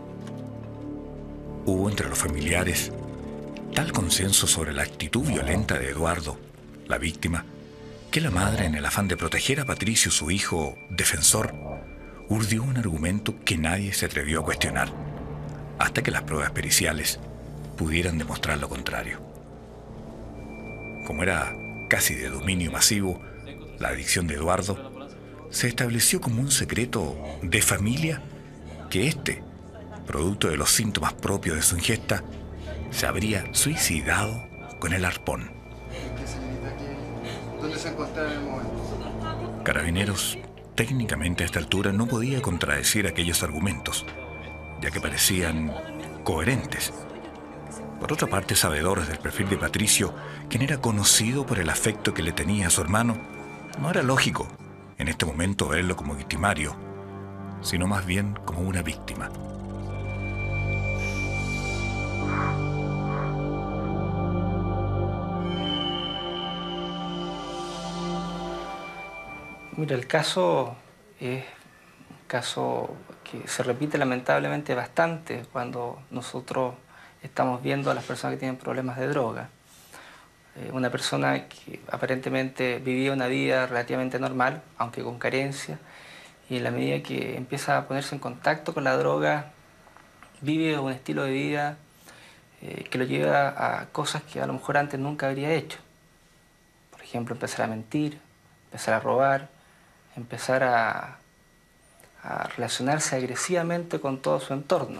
Hubo entre los familiares tal consenso sobre la actitud violenta de Eduardo, la víctima, que la madre, en el afán de proteger a Patricio, su hijo defensor, urdió un argumento que nadie se atrevió a cuestionar, hasta que las pruebas periciales pudieran demostrar lo contrario. Como era casi de dominio masivo, la adicción de Eduardo se estableció como un secreto de familia que este, producto de los síntomas propios de su ingesta, se habría suicidado con el arpón. ¿Dónde se encontraba en el momento? Carabineros, técnicamente a esta altura, no podía contradecir aquellos argumentos, ya que parecían coherentes. Por otra parte, sabedores del perfil de Patricio, quien era conocido por el afecto que le tenía a su hermano, no era lógico en este momento verlo como victimario, sino más bien como una víctima. Mira, el caso es un caso que se repite lamentablemente bastante cuando nosotros estamos viendo a las personas que tienen problemas de droga. Una persona que aparentemente vivía una vida relativamente normal, aunque con carencia, y en la medida que empieza a ponerse en contacto con la droga, vive un estilo de vida que lo lleva a cosas que a lo mejor antes nunca habría hecho. Por ejemplo, empezar a mentir, empezar a robar, empezar a relacionarse agresivamente con todo su entorno.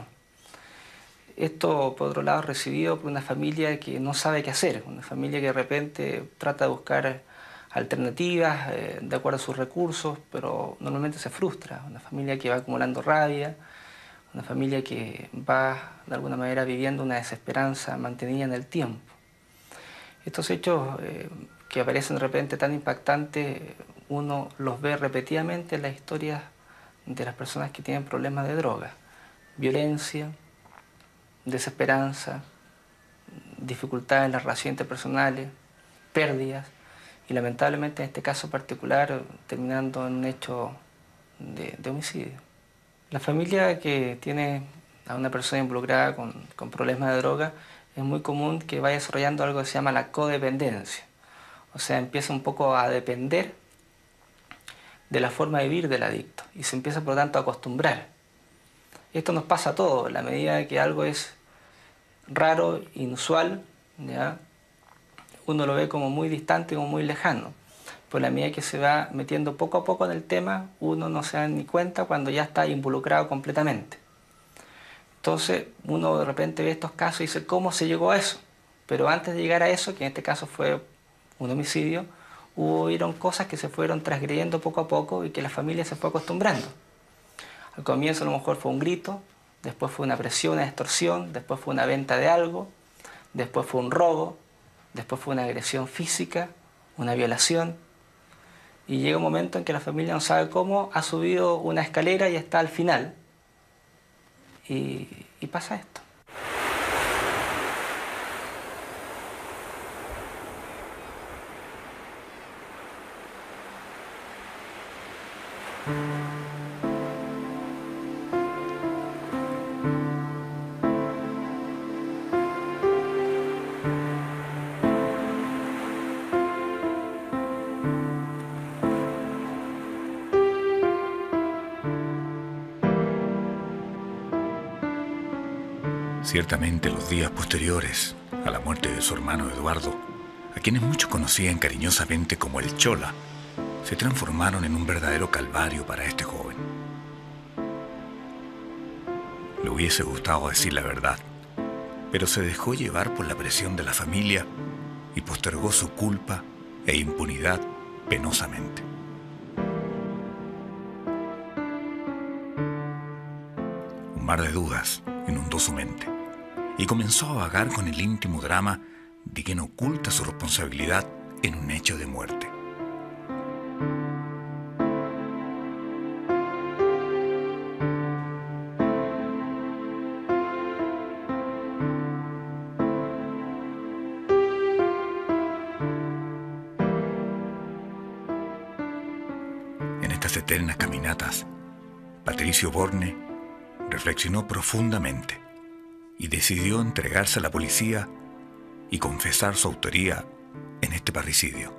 Esto, por otro lado, es recibido por una familia que no sabe qué hacer, una familia que de repente trata de buscar alternativas de acuerdo a sus recursos, pero normalmente se frustra. Una familia que va acumulando rabia, una familia que va de alguna manera viviendo una desesperanza mantenida en el tiempo. Estos hechos que aparecen de repente tan impactantes, uno los ve repetidamente en las historias de las personas que tienen problemas de droga. Violencia, desesperanza, dificultades en las relaciones interpersonales, pérdidas y lamentablemente en este caso particular terminando en un hecho de homicidio. La familia que tiene a una persona involucrada con problemas de droga es muy común que vaya desarrollando algo que se llama la codependencia. O sea, empieza un poco a depender de la forma de vivir del adicto y se empieza por lo tanto a acostumbrar. Esto nos pasa a todos, en la medida que algo es raro, inusual, ¿ya? Uno lo ve como muy distante, como muy lejano. Por la medida que se va metiendo poco a poco en el tema, uno no se da ni cuenta cuando ya está involucrado completamente. Entonces, uno de repente ve estos casos y dice, ¿cómo se llegó a eso? Pero antes de llegar a eso, que en este caso fue un homicidio, hubieron cosas que se fueron transgrediendo poco a poco y que la familia se fue acostumbrando. Al comienzo a lo mejor fue un grito, después fue una presión, una extorsión, después fue una venta de algo, después fue un robo, después fue una agresión física, una violación. Y llega un momento en que la familia no sabe cómo, ha subido una escalera y está al final. Y pasa esto. Ciertamente los días posteriores a la muerte de su hermano Eduardo, a quienes muchos conocían cariñosamente como el Chola, se transformaron en un verdadero calvario para este joven. Le hubiese gustado decir la verdad, pero se dejó llevar por la presión de la familia y postergó su culpa e impunidad penosamente. Un mar de dudas inundó su mente y comenzó a vagar con el íntimo drama de quien oculta su responsabilidad en un hecho de muerte. En estas eternas caminatas, Patricio Borne reflexionó profundamente y decidió entregarse a la policía y confesar su autoría en este parricidio.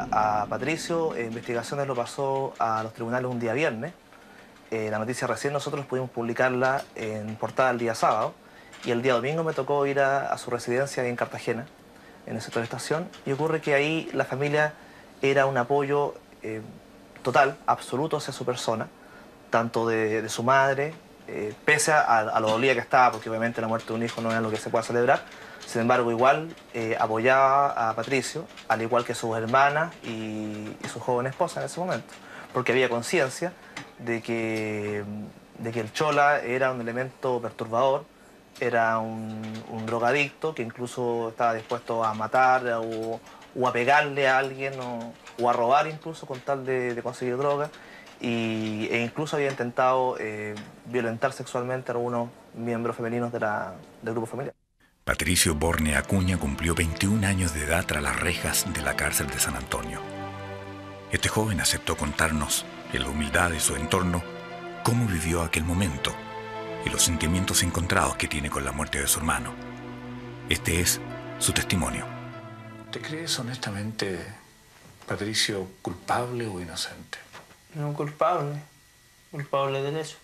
a Patricio, Investigaciones lo pasó a los tribunales un día viernes. La noticia recién nosotros pudimos publicarla en portada el día sábado y el día domingo me tocó ir a su residencia en Cartagena, en el sector de Estación, y ocurre que ahí la familia era un apoyo total, absoluto hacia su persona, tanto de su madre, pese a lo dolida que estaba, porque obviamente la muerte de un hijo no es algo que se pueda celebrar. Sin embargo, igual apoyaba a Patricio, al igual que sus hermanas y su joven esposa en ese momento, porque había conciencia de que el chola era un elemento perturbador, era un drogadicto que incluso estaba dispuesto a matar o a pegarle a alguien o a robar incluso con tal de conseguir droga, e incluso había intentado violentar sexualmente a algunos miembros femeninos del grupo familiar. Patricio Borne Acuña cumplió 21 años de edad tras las rejas de la cárcel de San Antonio. Este joven aceptó contarnos, en la humildad de su entorno, cómo vivió aquel momento y los sentimientos encontrados que tiene con la muerte de su hermano. Este es su testimonio. ¿Te crees honestamente, Patricio, culpable o inocente? No, culpable. Culpable del hecho.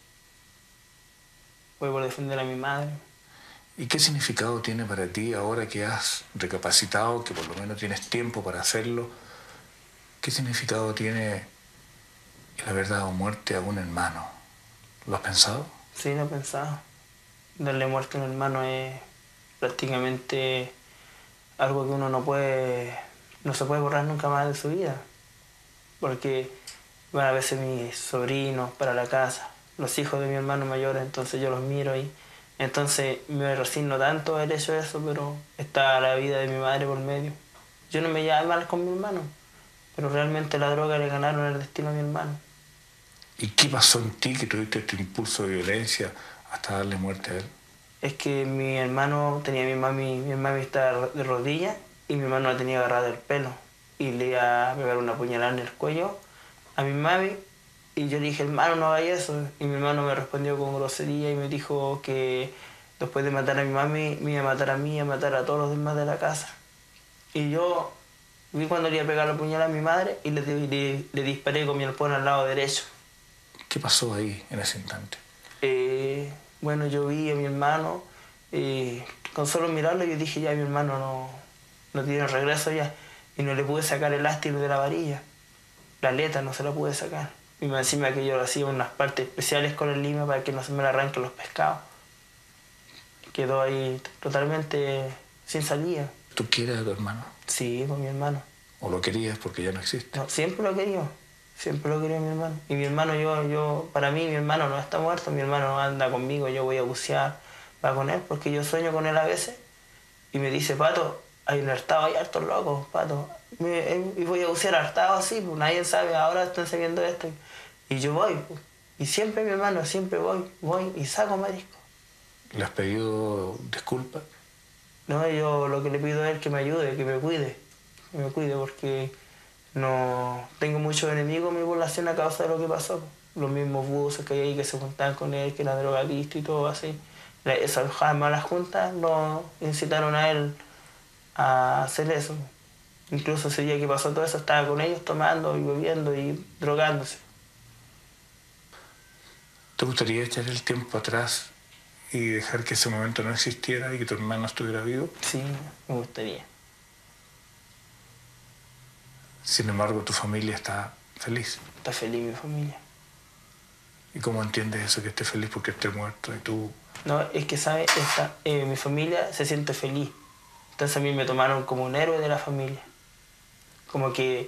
Voy por defender a mi madre. ¿Y qué significado tiene para ti ahora que has recapacitado, que por lo menos tienes tiempo para hacerlo? ¿Qué significado tiene el haber dado muerte a un hermano? ¿Lo has pensado? Sí, lo he pensado. Darle muerte a un hermano es prácticamente algo que uno no se puede borrar nunca más de su vida. Porque van a veces mis sobrinos para la casa, los hijos de mi hermano mayor, entonces yo los miro y entonces me resigno tanto haber hecho eso, pero está la vida de mi madre por medio. Yo no me llevaba mal con mi hermano, pero realmente la droga le ganaron el destino a mi hermano. ¿Y qué pasó en ti que tuviste este impulso de violencia hasta darle muerte a él? Es que mi hermano tenía mi mami estaba de rodillas y mi hermano la tenía agarrada del pelo y le iba a pegar una puñalada en el cuello a mi mami y yo le dije, hermano, no haga eso. Y mi hermano me respondió con grosería y me dijo que después de matar a mi mami me iba a matar a mí y a matar a todos los demás de la casa. Y yo vi cuando le iba a pegar la puñalada a mi madre y le disparé con mi arpón al lado derecho. ¿Qué pasó ahí en ese instante? Bueno, yo vi a mi hermano, con solo mirarlo yo dije, ya mi hermano no tiene regreso ya. Y no le pude sacar el elástico de la varilla. La aleta no se la pude sacar. Y más encima que yo le hacía unas partes especiales con el lima para que no se me le arranquen los pescados. Quedó ahí totalmente sin salida. ¿Tú quieres a tu hermano? Sí, con mi hermano. ¿O lo querías porque ya no existe? No, siempre lo quería. Siempre lo quería mi hermano. Y mi hermano, para mí mi hermano no está muerto, mi hermano anda conmigo, yo voy a bucear, va con él, porque yo sueño con él a veces. Y me dice, Pato, hay un hartado, hay hartos locos, Pato. Y voy a bucear hartado así, pues nadie sabe, ahora están sabiendo esto. Y yo voy, pues. Y siempre mi hermano, siempre voy y saco marisco. ¿Le has pedido disculpas? No, yo lo que le pido es que me ayude, que me cuide, porque no tengo muchos enemigos en mi población a causa de lo que pasó. Los mismos buzos que hay ahí que se juntaban con él, que era drogadicto y todo así. Esas malas juntas lo incitaron a él a hacer eso. Incluso ese día que pasó todo eso estaba con ellos tomando y bebiendo y drogándose. ¿Te gustaría echar el tiempo atrás y dejar que ese momento no existiera y que tu hermano estuviera vivo? Sí, me gustaría. Sin embargo, tu familia está feliz. Está feliz mi familia. ¿Y cómo entiendes eso, que esté feliz porque esté muerto y tú? No, es que, ¿sabes? Mi familia se siente feliz. Entonces a mí me tomaron como un héroe de la familia. Como que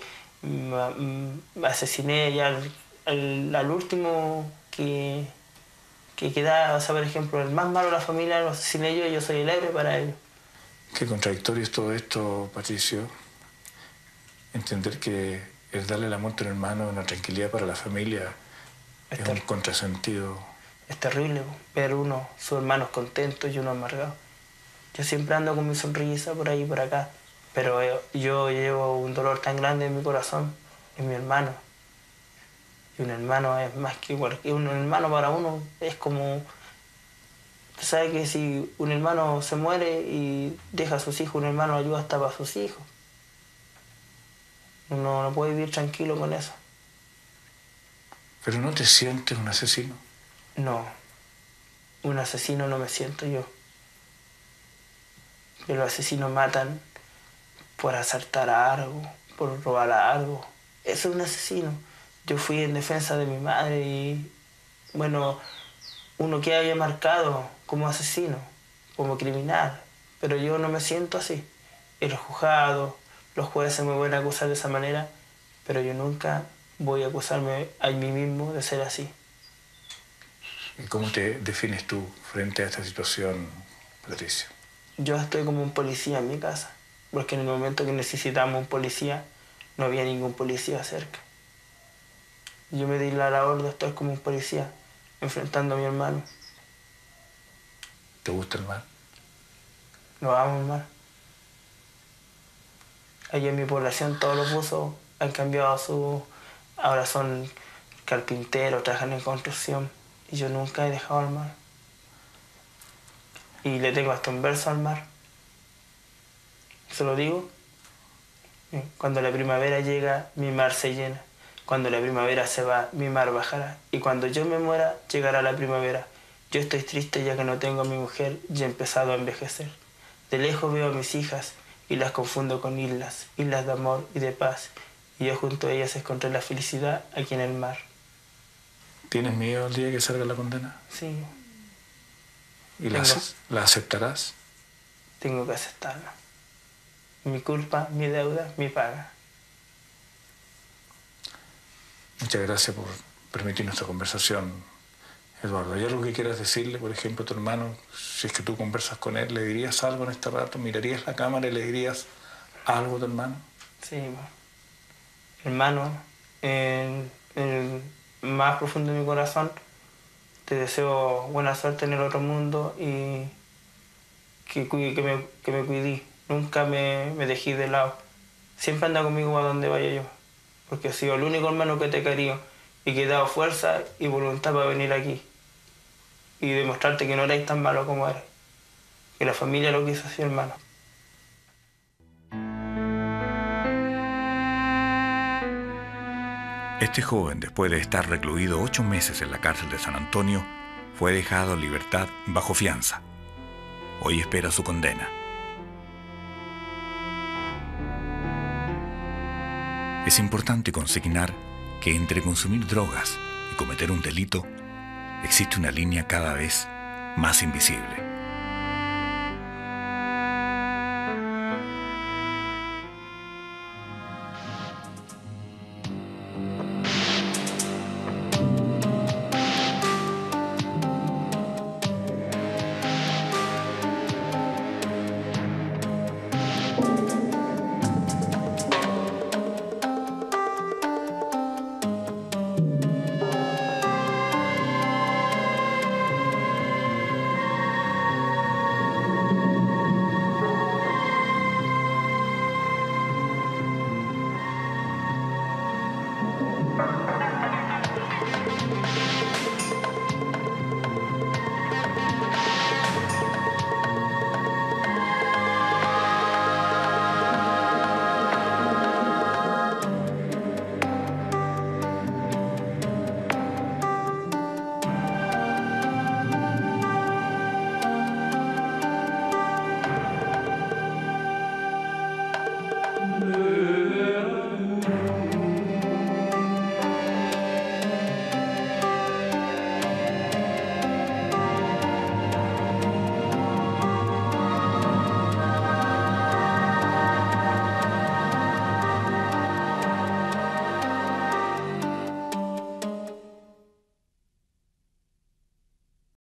asesiné ya al último que queda, o sea, por ejemplo, el más malo de la familia lo asesiné yo y yo soy el héroe para ellos. Qué contradictorio es todo esto, Patricio. Entender que el darle la muerte a un hermano, una tranquilidad para la familia, es un contrasentido. Es terrible ver sus hermanos contentos y uno amargado. Yo siempre ando con mi sonrisa por ahí y por acá, pero yo llevo un dolor tan grande en mi corazón, en mi hermano. Y un hermano es más que cualquier... Un hermano para uno es como... Usted sabe que si un hermano se muere y deja a sus hijos, un hermano ayuda hasta para sus hijos. Uno no puede vivir tranquilo con eso. ¿Pero no te sientes un asesino? No, un asesino no me siento yo. Pero los asesinos matan por asaltar a algo, por robar a algo. Eso es un asesino. Yo fui en defensa de mi madre y, bueno, uno queda ya marcado como asesino, como criminal, pero yo no me siento así. En los juzgados, los jueces me van a acusar de esa manera, pero yo nunca voy a acusarme a mí mismo de ser así. ¿Y cómo te defines tú frente a esta situación, Patricio? Yo estoy como un policía en mi casa, porque en el momento que necesitamos un policía, no había ningún policía cerca. Yo me di la labor de estar como un policía, enfrentando a mi hermano. ¿Te gusta el mar? Lo amo el mar. Allí en mi población todos los buzos han cambiado su... Ahora son carpinteros, trabajan en construcción. Y yo nunca he dejado el mar. Y le tengo hasta un verso al mar. ¿Se lo digo? Cuando la primavera llega, mi mar se llena. Cuando la primavera se va, mi mar bajará. Y cuando yo me muera, llegará la primavera. Yo estoy triste ya que no tengo a mi mujer y he empezado a envejecer. De lejos veo a mis hijas y las confundo con islas, islas de amor y de paz. Y yo junto a ellas encontré la felicidad aquí en el mar. ¿Tienes miedo el día que salga la condena? Sí. ¿Y la aceptarás? Tengo que aceptarla. Mi culpa, mi deuda, mi paga. Muchas gracias por permitir nuestra conversación, Eduardo. ¿Hay algo que quieras decirle, por ejemplo, a tu hermano? Si es que tú conversas con él, ¿le dirías algo en este rato? ¿Mirarías la cámara y le dirías algo a tu hermano? Sí, hermano, en el más profundo de mi corazón, te deseo buena suerte en el otro mundo y que me cuidí. Nunca me dejé de lado. Siempre anda conmigo a donde vaya yo. Porque he sido el único hermano que te he querido y que he dado fuerza y voluntad para venir aquí. Y demostrarte que no eres tan malo como eres. Que la familia lo quiso así, hermano. Este joven, después de estar recluido 8 meses en la cárcel de San Antonio, fue dejado en libertad bajo fianza. Hoy espera su condena. Es importante consignar que entre consumir drogas y cometer un delito existe una línea cada vez más invisible.